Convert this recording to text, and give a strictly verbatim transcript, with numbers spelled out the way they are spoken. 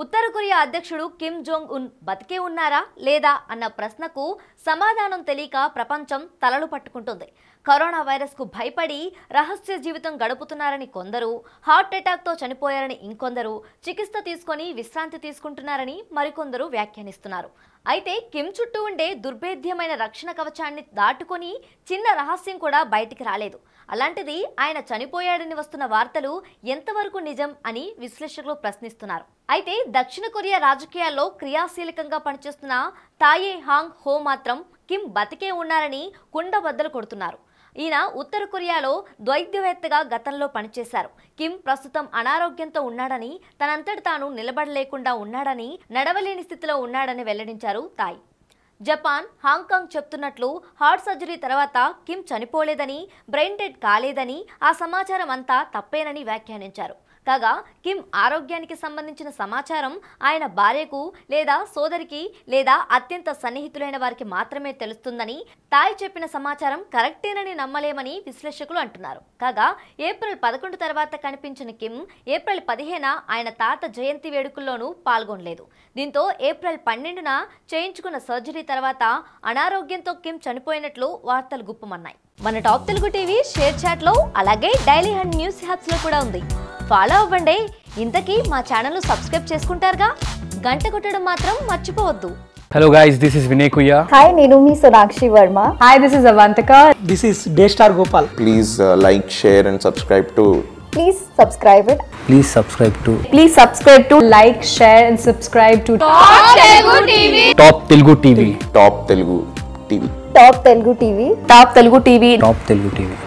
ఉత్తర Korea అధ్యక్షుడు Kim Jong Un బతికే ఉన్నారా లేదా అన్న ప్రశ్నకు సమాధానం తెలియక ప్రపంచం తలలు పట్టుకుంటుంది. కరోనా వైరస్ కు భయపడి రహస్య జీవితం గడుపుతున్నారని కొందరు, హార్ట్ అటాక్ తో చనిపోయారని ఇంకొందరు, చికిత్స తీసుకొని విశ్రాంతి తీసుకుంటున్నారని మరికొందరు వ్యాఖ్యానిస్తున్నారు. అయితే కిమ్ చుట్టూ ఉండే దుర్భేద్యమైన రక్షణ కవచాన్ని దాటుకొని చిన్న రహస్యం కూడా బయటికి రాలేదు. అలాంటిది ఆయన చనిపోయాడని వస్తున్న వార్తలు ఎంతవరకు నిజం అని విశ్లేషకులు ప్రశ్నిస్తున్నారు. అయితే దక్షిణ కొరియా రాజకీయాల్లో క్రియాశీలకంగా పనిచేస్తున్న తాయే హాంగ్ హో మాత్రం కిమ్ బతికే ఉన్నారని కుండబద్దలు కొడుతున్నారు. ఈయన ఉత్తర కొరియాలో వైద్యవేత్తగా గతంలో పనిచేశారు. కిమ్ ప్రస్తుతం అనారోగ్యంతో ఉన్నాడని, తనంతటి తాను నిలబడలేకుండా ఉన్నాడని, నడవలేని స్థితిలో ఉన్నాడని వెల్లడించారు తాయ్. జపాన్, హాంకాంగ్ చెప్తున్నట్లు హార్ట్ సర్జరీ తర్వాత కిమ్ చనిపోలేదని, బ్రెయిన్ డెడ్ కాలేదని, ఆ సమాచారం అంతా తప్పేనని వ్యాఖ్యానించారు. కాగా కిమ్ ఆరోగ్యానికి సంబంధించిన సమాచారం ఆయన భార్యకు లేదా సోదరికి లేదా అత్యంత సన్నిహితులైన వారికి మాత్రమే తెలుస్తుందని, తాయ్ చెప్పిన సమాచారం కరెక్టేనని నమ్మలేమని విశ్లేషకులు అంటున్నారు. కాగా ఏప్రిల్ పదకొండు తర్వాత కనిపించిన కిమ్ ఏప్రిల్ పదిహేన ఆయన తాత జయంతి వేడుకల్లోనూ పాల్గొనలేదు. దీంతో ఏప్రిల్ పన్నెండున చేయించుకున్న సర్జరీ తర్వాత అనారోగ్యంతో కిమ్ చనిపోయినట్లు వార్తలు గుప్పమన్నాయి. మన top Telugu TV ShareChat లో అలాగే డైలీ హండ్ న్యూస్ హ్యాప్స్ లో కూడా ఉంది. ఫాలో అవ్వండి. ఇంతకీ మా ఛానల్ సబ్స్క్రైబ్ చేసుకుంటారుగా, గంట కొట్టడం మాత్రం మర్చిపోవద్దు. Hello guys, this is Vinay Kuya. Hi, Nirumi Sonakshi Verma. Hi, this is Avantika. This is Daystar Gopal. Please uh, like, share and subscribe to. Please subscribe it. Please subscribe to Please subscribe to like, share and subscribe to Top Telugu T V. Top Telugu T V. Top Telugu T V. Top Telugu T V. Top Telugu T V.